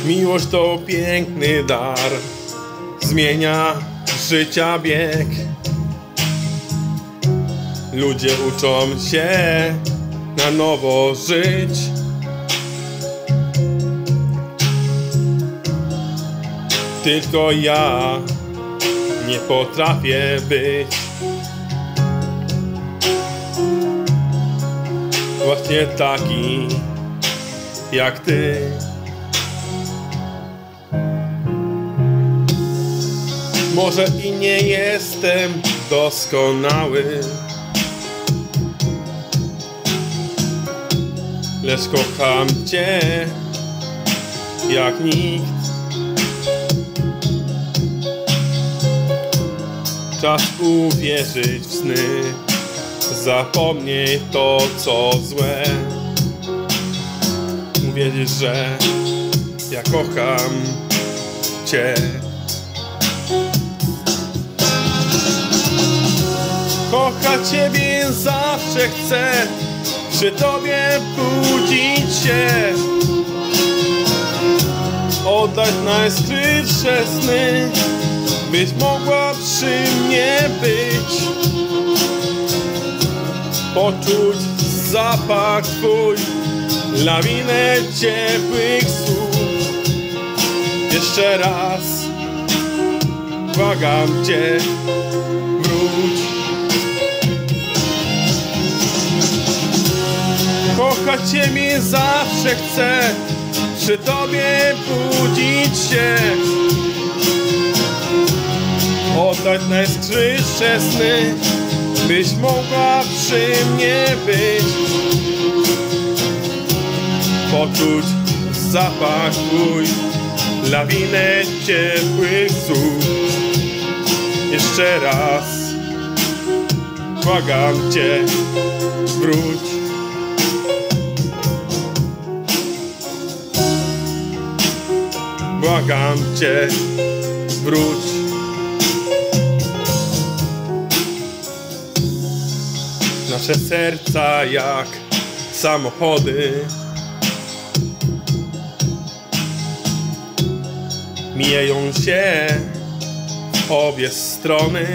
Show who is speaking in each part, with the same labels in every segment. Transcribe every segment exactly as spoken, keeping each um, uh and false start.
Speaker 1: Miłość to piękny dar, zmienia życia bieg. Ludzie uczą się na nowo żyć. Tylko ja nie potrafię być właśnie taki jak ty. Może i nie jestem doskonały, lecz kocham cię jak nikt. Czas uwierzyć w sny, zapomnij to co złe. Uwierzyć, że ja kocham cię. Kochać ciebie zawsze chcę, przy tobie budzić się, oddać najskrytsze sny, byś mogła przy mnie być. Poczuć zapach twój, lawinę ciepłych słów. Jeszcze raz błagam cię, wróć. Kochać ciebie zawsze chcę, przy tobie budzić się, oddać najskrytsze sny, byś mogła przy mnie być. Poczuć zapach twój, lawinę ciepłych słów. Jeszcze raz błagam cię, wróć. Błagam cię, wróć. Nasze serca jak samochody mijają się w obie strony.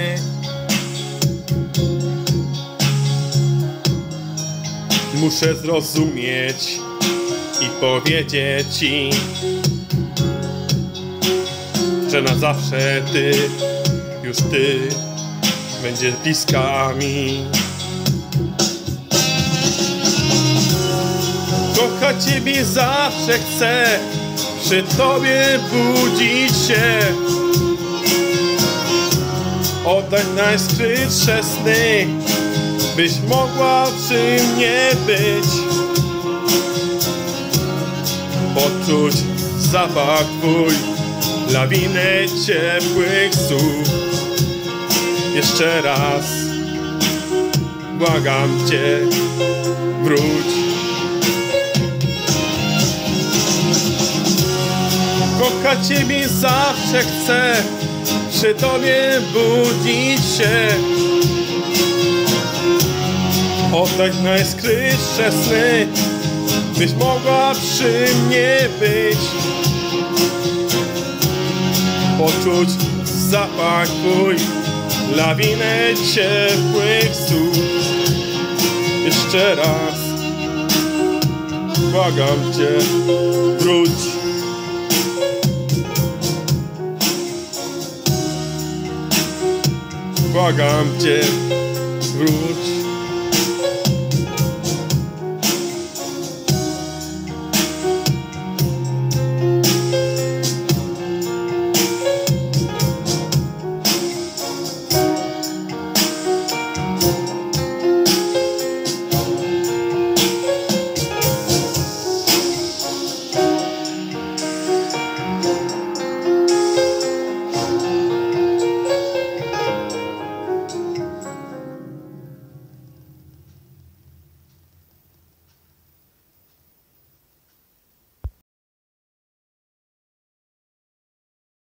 Speaker 1: Muszę zrozumieć i powiedzieć ci, że na zawsze ty, już ty, będziesz bliska mi. Kochać ciebie zawsze chcę, przy tobie budzić się, oddać najskrytsze sny, byś mogła przy mnie być. Poczuć zapach twój, lawinę ciepłych słów. Jeszcze raz błagam cię, wróć. Kochać ciebie zawsze chcę, przy tobie budzić się, oddać najskrytsze sny, byś mogła przy mnie być. Poczuć zapach twój, lawinę ciepłych słów. Jeszcze raz błagam cię, wróć. Błagam cię, wróć.